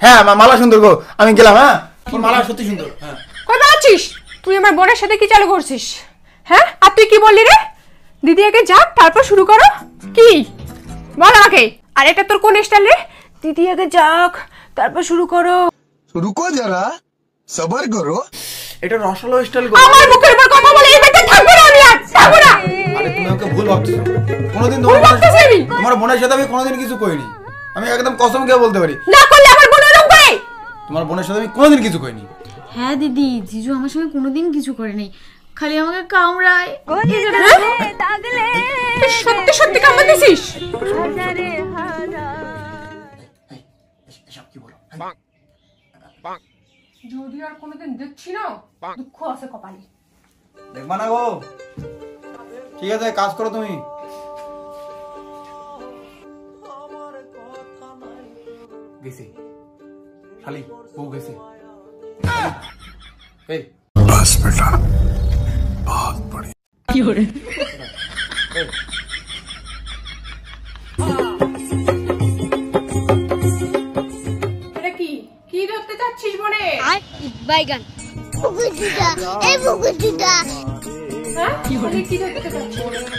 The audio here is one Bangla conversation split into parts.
হ্যাঁ মালা সুন্দর গো, আমি গেলাম। হ্যাঁ তোর মালা সত্যি সুন্দর। হ্যাঁ কই যাচ্ছিস তুই? আমার বোনের সাথে কি চালু করছিস? হ্যাঁ আর তুই কি বললি রে? দিদি আগে যাক তারপর শুরু করো, কি বল আমাকে। আর এটা তোর কোন স্টাইল রে? দিদি আগে যাক তারপর শুরু করো। রুকো যারা, সবার করো। এটা রসালো স্টাইল গো। আমার মুখের উপর কথা বলে এই বাড়িতে থাকবো না আমি, আর থাকবো না। আরে তুমি আমাকে ভুল ভাবছো। কোনোদিন তোমার বোনের সাথে আমি কোনোদিন কিছু কইনি। আমি একদম কসম খেয়ে বলতে পারি, না করলে আমার বোন এরকম করে। তোমার বোনের সাথে আমি কোনোদিন কিছু কইনি। হ্যাঁ দিদি, জিজু আমার সঙ্গে কোনোদিন কিছু করে নাই, খালি আমাকে কামড়ায়। সত্যি সত্যি কামড়াতেছিস? যদি আর কোনোদিন দেখছি না, দুঃখ আছে কপালে। দেখবা না গো। ঠিক আছে কাজ করো তুমি। গেছে শালি, বউ গেছে। এই बस बेटा, बहुत बढ़िया। কি হরে এটা কি কি ধরতে যাচ্ছিস বনে? বাইগান বুকুচুটা, এই বুকুচুটা। হ্যাঁ কি হরে কি ধরতে যাচ্ছিস?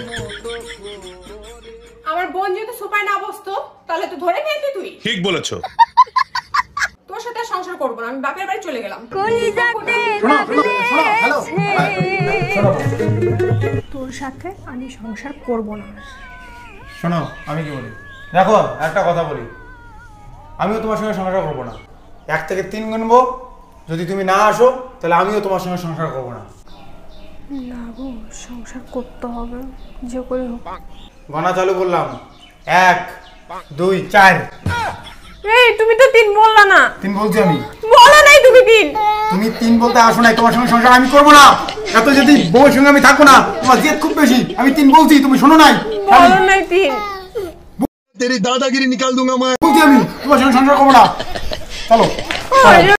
আমার বোন যদি সুপায় না বসতো তাহলে তো ধরে নিতি তুই। ঠিক বলেছো। তোর সাথে সংসার করব না, আমি বাপের বাড়ি চলে গেলাম। হ্যালো, তোর সাথে আমি সংসার করব না। শোনো আমি কি বলি, দেখো একটা কথা বলি, আমিও তোমার সঙ্গে সংসার করবো না। 1 থেকে 3 গুনবো, যদি তুমি না আসো তাহলে আমিও তোমার সঙ্গে সংসার করবো না। না গো, সংসার করতে হবে যে করে হোক। গণা চালু করলাম, 1 2 4। এই তুমি তো 3 বললা না। 3 বলছি আমি। বলো নাই তুমি 3। তুমি 3 বলতে আসো নাই, তোমার সঙ্গে সংসার আমি করবো না। এত যদি বউর সঙ্গে আমি থাকবো না, তোমার জেদ খুব বেশি। আমি 3 বলছি, তুমি শোনো নাই। বলো নাই 3। तेरी दादागिरी निकाल दूंगा मैं। বলছি আমি তোমার সঙ্গে সংসার করবো না। চলো।